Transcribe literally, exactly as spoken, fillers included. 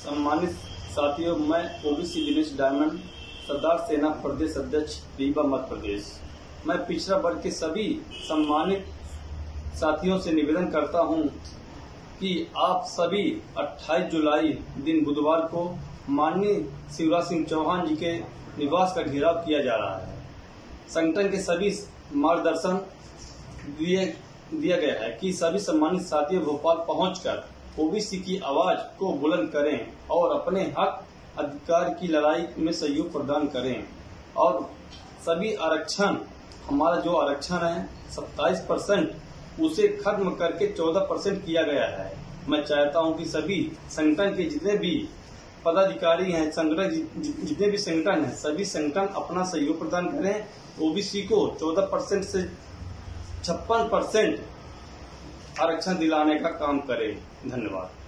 सम्मानित साथियों, मैं ओबीसी दिनेश डायमंड, सरदार सेना प्रदेश अध्यक्ष रीवा मध्य प्रदेश। मैं पिछड़ा वर्ग के सभी सम्मानित साथियों से निवेदन करता हूं कि आप सभी अट्ठाईस जुलाई दिन बुधवार को माननीय शिवराज सिंह चौहान जी के निवास का घेराव किया जा रहा है। संगठन के सभी मार्गदर्शन दिए दिया गया है कि सभी सम्मानित साथियों भोपाल पहुंचकर ओबीसी की आवाज को बुलंद करें और अपने हक अधिकार की लड़ाई में सहयोग प्रदान करें। और सभी आरक्षण, हमारा जो आरक्षण है सत्ताईस परसेंट, उसे खत्म करके चौदह परसेंट किया गया है। मैं चाहता हूं कि सभी संगठन के जितने भी पदाधिकारी हैं, संगठन जितने भी संगठन हैं, सभी संगठन अपना सहयोग प्रदान करें। ओबीसी को चौदह परसेंट से छप्पन परसेंट आरक्षण दिलाने का काम करें। धन्यवाद।